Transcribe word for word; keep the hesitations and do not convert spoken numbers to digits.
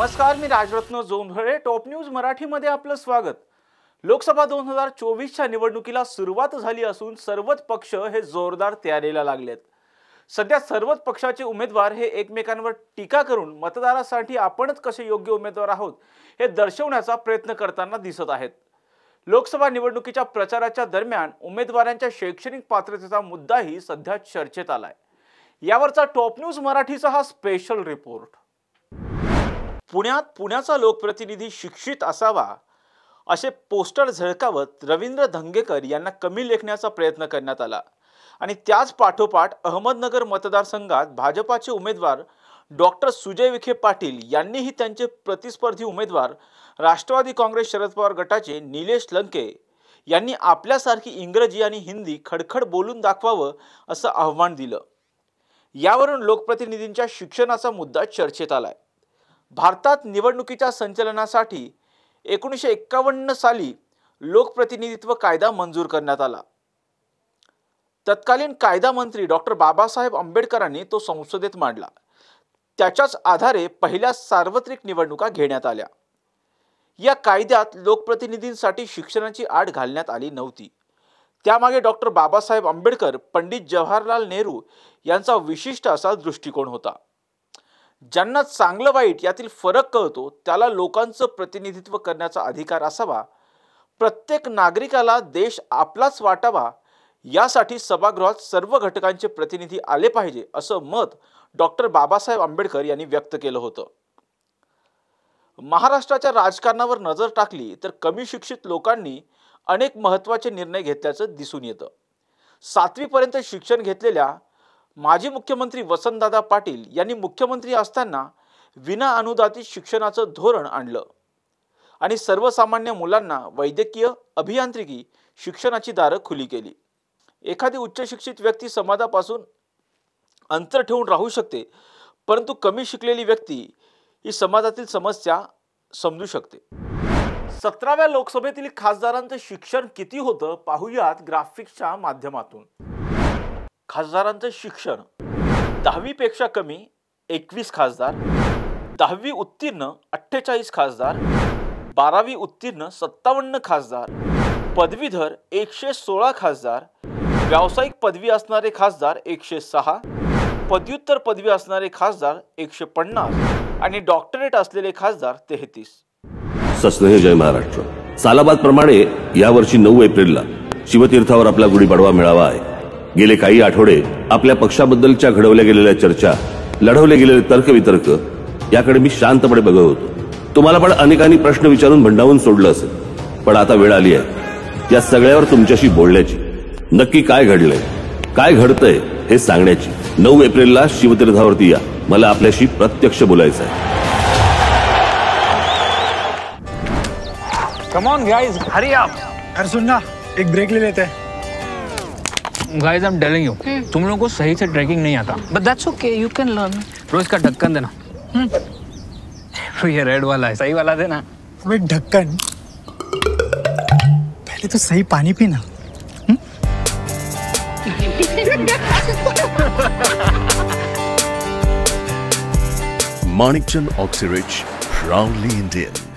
नमस्कार, मी Rajratna Jondhale. Top news मराठीमध्ये आपलं स्वागत. लोकसभा दोन हजार चोवीसच्या निवडणुकीला सुरुवात झाली असून सर्वच पक्ष हे जोरदार तयारीला लागलेत. सध्या सर्वच पक्षाचे उमेदवार हे एकमेकांवर टीका करून मतदारासाठी आपणच कसे योग्य उमेदवार आहोत हे दर्शवण्याचा प्रयत्न करताना दिसत आहेत. लोकसभा निवडणुकीच्या प्रचाराच्या दरम्यान उमेदवारांच्या शैक्षणिक पात्रतेचा मुद्दाही सध्या चर्चेत आलाय. यावरचा टॉप न्यूज मराठीचा हा स्पेशल रिपोर्ट. पुण्यात पुण्याचा लोकप्रतिनिधी शिक्षित असावा असे पोस्टर झळकावत रवींद्र धंगेकर यांना कमी लेखण्याचा प्रयत्न करण्यात आला आणि त्याच पाठोपाठ अहमदनगर मतदारसंघात भाजपाचे उमेदवार डॉक्टर सुजय विखे पाटील यांनीही त्यांचे प्रतिस्पर्धी उमेदवार राष्ट्रवादी काँग्रेस शरद पवार गटाचे निलेश लंके यांनी आपल्यासारखी इंग्रजी आणि हिंदी खडखड बोलून दाखवावं असं आव्हान दिलं. यावरून लोकप्रतिनिधींच्या शिक्षणाचा मुद्दा चर्चेत आलाय. भारतात निवडणुकीच्या संचलनासाठी एकोणीसशे एक्कावन्न साली लोकप्रतिनिधित्व कायदा मंजूर करण्यात आला. तत्कालीन कायदा मंत्री डॉक्टर बाबासाहेब आंबेडकरांनी तो संसदेत मांडला. त्याच्याच आधारे पहिल्या सार्वत्रिक निवडणुका घेण्यात आल्या. या कायद्यात लोकप्रतिनिधींसाठी शिक्षणाची आड घालण्यात आली नव्हती. त्यामागे डॉक्टर बाबासाहेब आंबेडकर, पंडित जवाहरलाल नेहरू यांचा विशिष्ट असा दृष्टिकोन होता. ज्यांना चांगलं वाईट यातील फरक कळतो त्याला लोकांचं प्रतिनिधित्व करण्याचा अधिकार असावा. प्रत्येक नागरिकाला देश आपलाच वाटावा यासाठी सभागृहात सर्व घटकांचे प्रतिनिधी आले पाहिजे असं मत डॉक्टर बाबासाहेब आंबेडकर यांनी व्यक्त केलं होतं. महाराष्ट्राच्या राजकारणावर नजर टाकली तर कमी शिक्षित लोकांनी अनेक महत्त्वाचे निर्णय घेतल्याचं दिसून येतं. सातवीपर्यंत शिक्षण घेतलेल्या माजी मुख्यमंत्री वसंतदादा पाटील यांनी मुख्यमंत्री असताना विना अनुदानित शिक्षणाचं धोरण आणलं आणि सर्वसामान्य मुलांना वैद्यकीय, अभियांत्रिकी शिक्षणाची दारं खुली केली. एखादी उच्च शिक्षित व्यक्ती समाजापासून अंतर ठेवून राहू शकते, परंतु कमी शिकलेली व्यक्ती ही समाजातील समस्या समजू शकते. सतराव्या लोकसभेतील खासदारांचं शिक्षण किती होतं पाहूयात ग्राफिक्सच्या माध्यमातून. खासदारांचं शिक्षण दहावी पेक्षा कमी एकवीस खासदार, दहावी उत्तीर्ण अठ्ठेचाळीस खासदार, बारावी उत्तीर्ण सत्तावन्न खासदार, पदवीधर एकशे सोळा खासदार, व्यावसायिक पदवी असणारे खासदार एकशे सहा, पदव्युत्तर पदवी असणारे खासदार एकशे पन्नास आणि डॉक्टरेट असलेले खासदार तेहतीस. सस्नेह जय महाराष्ट्र. सालाबाद प्रमाणे यावर्षी नऊ एप्रिलला शिवतीर्थावर आपला गुढीपाडवा मेळावा आहे. गेले काही आठवडे आपल्या पक्षाबद्दलच्या घडवल्या गेलेल्या चर्चा, लढवले गेलेले तर्कवितर्क याकडे मी शांतपणे बघत होतो. तुम्हाला पण अनेकांनी प्रश्न विचारून भंडावून सोडलं असेल, पण आता वेळ आली आहे या सगळ्यावर तुमच्याशी बोलण्याची. नक्की काय घडलंय, काय घडतंय हे सांगण्याची. नऊ एप्रिलला शिवतीर्थावरती या, मला आपल्याशी प्रत्यक्ष बोलायचं आहे. Come on guys, hurry up. यार सुन ना, एक ब्रेक ले लेते हैं. Guys, I'm telling you, तुम लोगों को सही से ट्रैकिंग नहीं आता. But that's okay, you can learn. रोज का ढक्कन देना. ये रेड वाला है, सही वाला देना. अबे ढक्कन, पहले तो सही पानी पीना. Manikchand Oxyrich, proudly Indian.